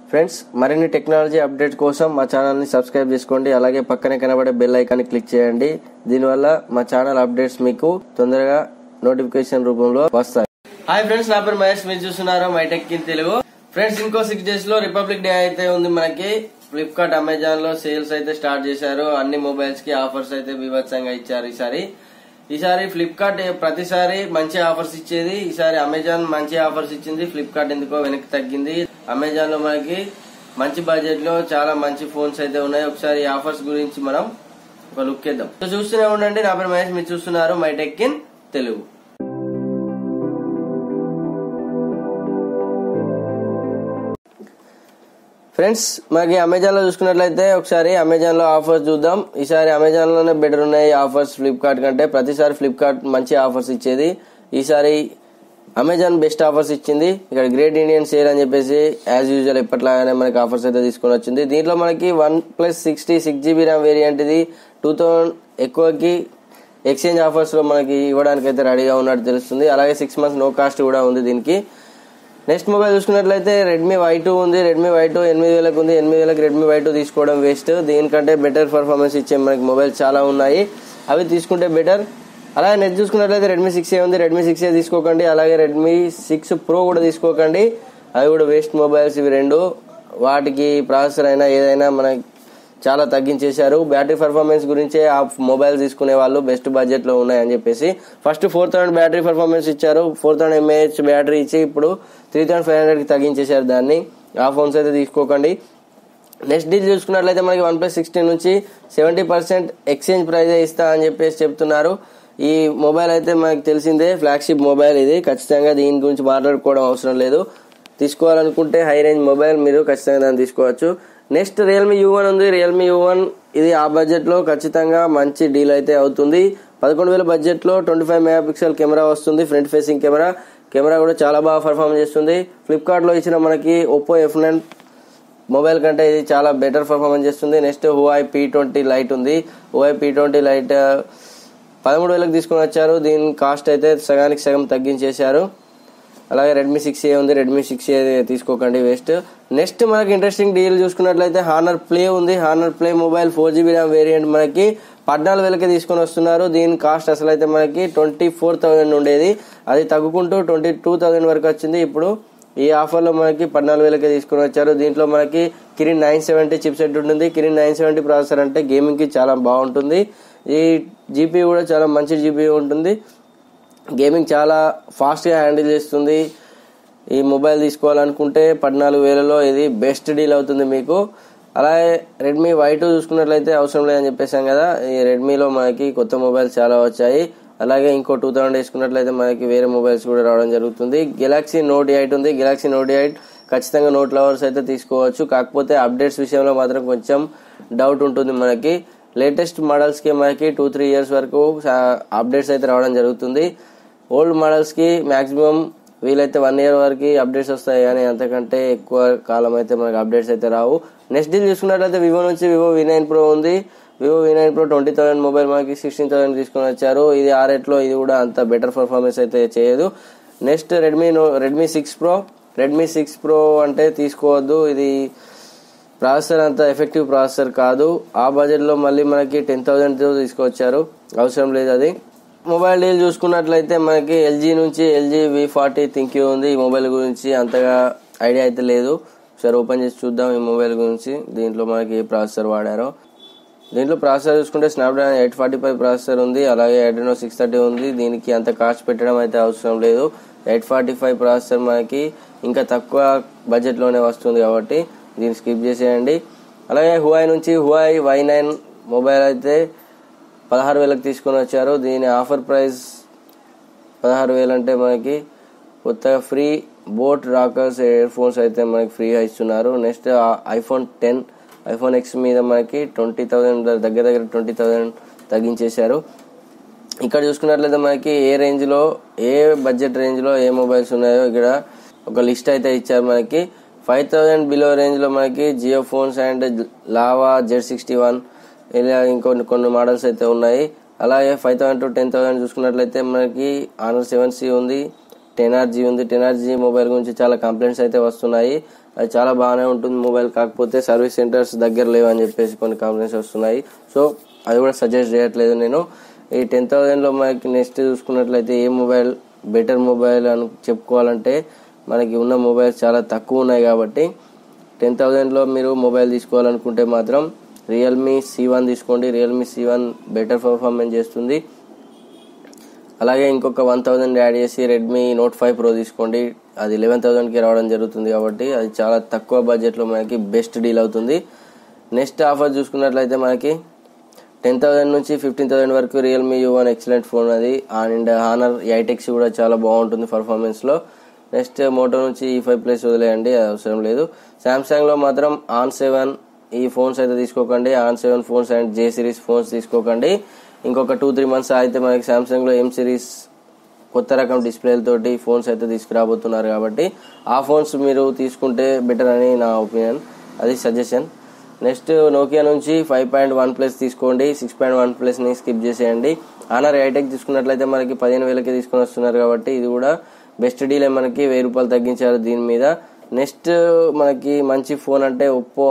Friends మరిన్ని technology update కోసం మా ఛానల్ని సబ్స్క్రైబ్ చేసుకోండి. అలాగే పక్కనే కనబడే బెల్ ఐకాన్ని క్లిక్ చేయండి. దీనివల్ల మా ఛానల్ అప్డేట్స్ మీకు తొందరగా నోటిఫికేషన్ రూపంలో వస్తాయి. హాయ్ ఫ్రెండ్స్, నా పేరు మహేష్. మీరు చూస్తున్నారు my tech in Telugu. Friends, ఇంకో 6 days లో రిపబ్లిక్ డే అయితే ఉంది. మనకి ఫ్లిప్కార్ట్, అమెజాన్ లో సేల్స్ అయితే స్టార్ట్ చేశారు. అన్ని మొబైల్స్ కి ఆఫర్స్ అయితే బీభత్సంగా ఇచ్చారు. ఈసారి ఫ్లిప్కార్ట్ ప్రతిసారి మంచి ఆఫర్స్ ఇచ్చేది. ఈసారి అమెజాన్ మంచి ఆఫర్స్ ఇచ్చింది. ఫ్లిప్కార్ట్ ఎందుకో వెనక్కి తగ్గింది. అమెజాన్ లో మనకి మంచి బడ్జెట్ లో చాలా మంచి ఫోన్స్ అయితే ఉన్నాయి. ఒకసారి ఈ ఆఫర్స్ గురించి మనం ఒక లుక్ ఇద్దాం. చూస్తూనే ఉండండి. నా పేరు మహేష్. మీరు చూస్తున్నారు my tech in Telugu. Friends, మనకి అమెజాన్ లో చూసుకున్నట్లయితే ఒకసారి అమెజాన్ లో ఆఫర్స్ చూద్దాం. ఈసారి అమెజాన్ లోనే బెటర్ ఉన్నాయి ఆఫర్స్ ఫ్లిప్కార్ట్ కంటే. ప్రతిసారి ఫ్లిప్కార్ట్ మంచి ఆఫర్స్ ఇచ్చేది. ఈసారి అమెజాన్ బెస్ట్ ఆఫర్స్ ఇచ్చింది. ఇక్కడ గ్రేట్ ఇండియన్ సేల్ అని చెప్పేసి యాజ్ యూజువల్ ఎప్పట్లాగానే మనకి ఆఫర్స్ అయితే తీసుకొని వచ్చింది. దీంట్లో మనకి 1+60 6GB ర్యామ్ వేరియంట్ ఇది 2000 ఎక్కువకి ఎక్స్చేంజ్ ఆఫర్స్ లో మనకి ఇవ్వడానికి అయితే రెడీగా ఉన్నట్టు తెలుస్తుంది. అలాగే 6 months నో కాస్ట్ కూడా ఉంది దీనికి. నెక్స్ట్ మొబైల్ చూసుకున్నట్లయితే రెడ్మీ Y2 ఉంది. రెడ్మీ Y2 8,000 ఉంది. 8,000 రెడ్మీ Y2 తీసుకోవడం వేస్ట్. దీనికంటే బెటర్ పర్ఫార్మెన్స్ ఇచ్చే మనకి మొబైల్ చాలా ఉన్నాయి, అవి తీసుకుంటే బెటర్. అలాగే నెక్స్ట్ చూసుకున్నట్లయితే రెడ్మీ 6A ఉంది. రెడ్మీ 6A తీసుకోకండి. అలాగే రెడ్మీ 6 Pro కూడా తీసుకోకండి, అవి కూడా వేస్ట్ మొబైల్స్ ఇవి రెండు. వాటికి ప్రాసెసర్ అయినా ఏదైనా మనకి చాలా తగ్గించేశారు. బ్యాటరీ పర్ఫార్మెన్స్ గురించే ఆ మొబైల్ తీసుకునే వాళ్ళు బెస్ట్ బడ్జెట్ లో ఉన్నాయని చెప్పేసి ఫస్ట్ 4000 బ్యాటరీ పర్ఫార్మెన్స్ ఇచ్చారు. 4000 mAh బ్యాటరీ ఇచ్చి ఇప్పుడు 3500 కి తగ్గించేశారు దాన్ని. ఆ ఫోన్స్ అయితే తీసుకోకండి. నెక్స్ట్ డీల్ చూసుకున్నట్లయితే మనకి OnePlus 16 నుంచి 70% ఎక్స్చేంజ్ ప్రైజ్ ఇస్తా అని చెప్పేసి చెప్తున్నారు. ఈ మొబైల్ అయితే మనకి తెలిసిందే, ఫ్లాగ్షిప్ మొబైల్ ఇది. ఖచ్చితంగా దీని గురించి మాట్లాడుకోవడం అవసరం లేదు. తీసుకోవాలనుకుంటే హై రేంజ్ మొబైల్ మీరు ఖచ్చితంగా దాన్ని తీసుకోవచ్చు. నెక్స్ట్ రియల్మీ U1 ఉంది. రియల్మీ U1 ఇది ఆ బడ్జెట్ లో ఖచ్చితంగా మంచి డీల్ అయితే అవుతుంది. 11,000 బడ్జెట్ లో 25 MP కెమెరా వస్తుంది. ఫ్రంట్ ఫేసింగ్ కెమెరా కూడా చాలా బాగా పర్ఫార్మ్ చేస్తుంది. ఫ్లిప్కార్ట్ లో ఇచ్చిన మనకి Oppo F9 మొబైల్ కంటే ఇది చాలా బెటర్ పర్ఫార్మెన్స్ చేస్తుంది. నెక్స్ట్ Huawei P20 Lite ఉంది. Huawei P20 Lite 13,000 తీసుకుని వచ్చారు. దీని కాస్ట్ అయితే సగానికి సగం తగ్గించేశారు. అలాగే రెడ్మీ 6A ఉంది. రెడ్మీ 6A తీసుకోకండి, వేస్ట్. నెక్స్ట్ మనకి ఇంట్రెస్టింగ్ డీల్ చూసుకున్నట్లయితే హానర్ ప్లే ఉంది. Honor play mobile 4GB RAM variant మనకి 14,000కి తీసుకొని వస్తున్నారు. దీని కాస్ట్ అసలు అయితే మనకి 24,000 ఉండేది, అది తగ్గుకుంటూ 22,000 వరకు వచ్చింది. ఇప్పుడు ఈ ఆఫర్ లో మనకి 14,000కి తీసుకొని వచ్చారు. దీంట్లో మనకి Kirin 970 చిప్ సెట్ ఉంటుంది. Kirin 970 ప్రాసెసర్ అంటే గేమింగ్ కి చాలా బాగుంటుంది. ఈ జీపీ కూడా చాలా మంచి జీపీ ఉంటుంది. గేమింగ్ చాలా ఫాస్ట్ గా హ్యాండిల్ చేస్తుంది. ఈ మొబైల్ తీసుకోవాలనుకుంటే 14,000లో ఇది బెస్ట్ డీల్ అవుతుంది మీకు. అలాగే రెడ్మీ Y2 చూసుకున్నట్లయితే అవసరం లేదని చెప్పేసాం కదా. ఈ రెడ్మీలో మనకి కొత్త మొబైల్స్ చాలా వచ్చాయి. అలాగే ఇంకో 2000 వేసుకున్నట్లయితే మనకి వేరే మొబైల్స్ కూడా రావడం జరుగుతుంది. గెలాక్సీ నోట్ 8 ఉంది. గెలాక్సీ నోట్ 8 ఖచ్చితంగా నోట్ లవర్స్ అయితే తీసుకోవచ్చు. కాకపోతే అప్డేట్స్ విషయంలో మాత్రం కొంచెం డౌట్ ఉంటుంది మనకి. లేటెస్ట్ మోడల్స్ కి మనకి 2-3 years వరకు అప్డేట్స్ అయితే రావడం జరుగుతుంది. ఓల్డ్ మోడల్స్ కి మాక్సిమం వీలైతే 1 year వరకు అప్డేట్స్ వస్తాయి, కానీ అంతకంటే ఎక్కువ కాలం అయితే మనకి అప్డేట్స్ అయితే రావు. నెక్స్ట్ డీల్ చూసుకున్నట్లయితే వివో నుంచి వివో V9 Pro ఉంది. వివో V9 Pro 20,000 మొబైల్ మనకి 16,000 తీసుకొని వచ్చారు. ఇది ఆ రేట్లో ఇది కూడా అంత బెటర్ పర్ఫార్మెన్స్ అయితే చేయదు. Next Redmi 6 Pro. Redmi 6 Pro అంటే తీసుకోవద్దు, ఇది ప్రాసెసర్ అంత ఎఫెక్టివ్ ప్రాసెసర్ కాదు. ఆ బడ్జెట్ లో మళ్ళీ మనకి 10,000 తీసుకొచ్చారు, అవసరం లేదు అది. మొబైల్ డీల్ చూసుకున్నట్లయితే మనకి ఎల్జీ నుంచి LG V40 ThinQ ఉంది. ఈ మొబైల్ గురించి అంతగా ఐడియా అయితే లేదు. ఒకసారి ఓపెన్ చేసి చూద్దాం ఈ మొబైల్ గురించి. దీంట్లో మనకి ఏ ప్రాసెసర్ వాడారో. దీంట్లో ప్రాసెసర్ చూసుకుంటే స్నాప్డ్రాగన్ 845 ప్రాసెసర్ ఉంది. అలాగే Adreno 630 ఉంది. దీనికి అంత కాస్ట్ పెట్టడం అయితే అవసరం లేదు. 845 ప్రాసెసర్ మనకి ఇంకా తక్కువ బడ్జెట్ లోనే వస్తుంది కాబట్టి దీన్ని స్కిప్ చేసేయండి. అలాగే Huawei నుంచి Huawei Y9 మొబైల్ అయితే 16,000కి తీసుకొని వచ్చారు. దీని ఆఫర్ ప్రైస్ 16,000 అంటే మనకి కొత్తగా free boat rockers earphones అయితే మనకి ఫ్రీగా ఇస్తున్నారు. Next iPhone X, iPhone X మీద మనకి 20,000 దగ్గర 20,000 తగ్గించేశారు. ఇక్కడ చూసుకున్నట్లయితే మనకి ఏ రేంజ్ లో ఏ బడ్జెట్ రేంజ్ లో ఏ మొబైల్స్ ఉన్నాయో ఇక్కడ ఒక లిస్ట్ అయితే ఇచ్చారు. మనకి 5,000 బిలో రేంజ్ లో మనకి Jio phones and lava Z61 ఇలా కొన్ని మోడల్స్ అయితే ఉన్నాయి. అలాగే 5,000 to 10,000 చూసుకున్నట్లయితే మనకి Honor 7C ఉంది. 10RG ఉంది. 10RG మొబైల్ గురించి చాలా కంప్లైంట్స్ అయితే వస్తున్నాయి. అది చాలా బాగానే ఉంటుంది మొబైల్. కాకపోతే సర్వీస్ సెంటర్స్ దగ్గర లేవని చెప్పేసి కొన్ని కంప్లైంట్స్ వస్తున్నాయి. సో అది కూడా సజెస్ట్ చేయట్లేదు నేను. ఈ 10,000లో మనకి నెక్స్ట్ చూసుకున్నట్లయితే ఏ మొబైల్ బెటర్ మొబైల్ అని చెప్పుకోవాలంటే మనకి ఉన్న మొబైల్స్ చాలా తక్కువ ఉన్నాయి. కాబట్టి 10,000లో మీరు మొబైల్ తీసుకోవాలనుకుంటే మాత్రం రియల్మీ C1 తీసుకోండి. రియల్మీ C1 బెటర్ పర్ఫార్మెన్స్ చేస్తుంది. అలాగే ఇంకొక 1,000 యాడ్ చేసి రెడ్మీ Note 5 Pro తీసుకోండి. అది 11,000కి రావడం జరుగుతుంది. కాబట్టి అది చాలా తక్కువ బడ్జెట్లో మనకి బెస్ట్ డీల్ అవుతుంది. నెక్స్ట్ ఆఫర్ చూసుకున్నట్లయితే మనకి 10,000 నుంచి 15,000 వరకు రియల్మీ U1 ఎక్సలెంట్ ఫోన్ అది. అండ్ హానర్ 8X కూడా చాలా బాగుంటుంది పర్ఫార్మెన్స్లో. నెక్స్ట్ మోటో నుంచి E5 Plus వదిలేయండి, అవసరం లేదు. సామ్సంగ్లో మాత్రం On7 ఈ ఫోన్స్ అయితే తీసుకోకండి. On7 phones and J series phones తీసుకోకండి. ఇంకొక 2-3 మంత్స్ అయితే మనకి సామ్సంగ్లో M సిరీస్ కొత్త రకం డిస్ప్లేలతోటి ఫోన్స్ అయితే తీసుకురాబోతున్నారు. కాబట్టి ఆ ఫోన్స్ మీరు తీసుకుంటే బెటర్ అని నా ఒపీనియన్, అది సజెషన్. నెక్స్ట్ నోకియా నుంచి 5.1 Plus తీసుకోండి. 6.1 Plusని స్కిప్ చేసేయండి. హానర్ 8X తీసుకున్నట్లయితే మనకి 15,000కి తీసుకొని వస్తున్నారు. కాబట్టి ఇది కూడా బెస్ట్ డీలే, మనకి 1,000 రూపాయలు తగ్గించారు దీని మీద. నెక్స్ట్ మనకి మంచి ఫోన్ అంటే ఒప్పో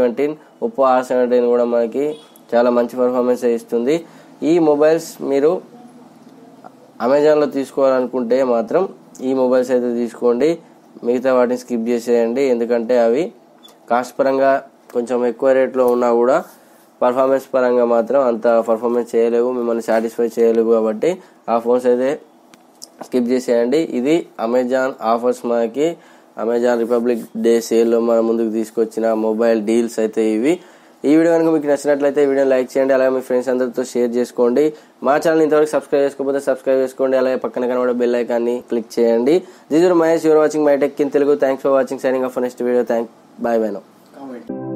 R17 కూడా మనకి చాలా మంచి పర్ఫార్మెన్స్ ఇస్తుంది. ఈ మొబైల్స్ మీరు అమెజాన్లో తీసుకోవాలనుకుంటే మాత్రం ఈ మొబైల్స్ అయితే తీసుకోండి. మిగతా వాటిని స్కిప్ చేసేయండి. ఎందుకంటే అవి కాస్ట్ పరంగా కొంచెం ఎక్కువ రేట్లో ఉన్నా కూడా పర్ఫార్మెన్స్ పరంగా మాత్రం అంత పర్ఫార్మెన్స్ చేయలేవు, మిమ్మల్ని సాటిస్ఫై చేయలేవు. కాబట్టి ఆ ఫోన్స్ అయితే స్కిప్ చేసేయండి. ఇది అమెజాన్ ఆఫర్స్, మనకి అమెజాన్ రిపబ్లిక్ డే సేల్లో మన ముందుకు తీసుకొచ్చిన మొబైల్ డీల్స్ అయితే ఇవి. ఈ వీడియో కనుక మీకు నచ్చినట్లయితే వీడియోని లైక్ చేయండి. అలాగే మీ ఫ్రెండ్స్ అందరితో షేర్ చేసుకోండి. మా ఛానల్ ఇంతవరకు సబ్స్క్రైబ్ చేసుకోకపోతే సబ్స్క్రైబ్ చేసుకోండి. అలాగే పక్కన కనబడే బెల్ ఐకాన్ని క్లిక్ చేయండి. This is Mahesh, you're watching my tech in Telugu. Thanks for watching. Signing off next video. Bye now.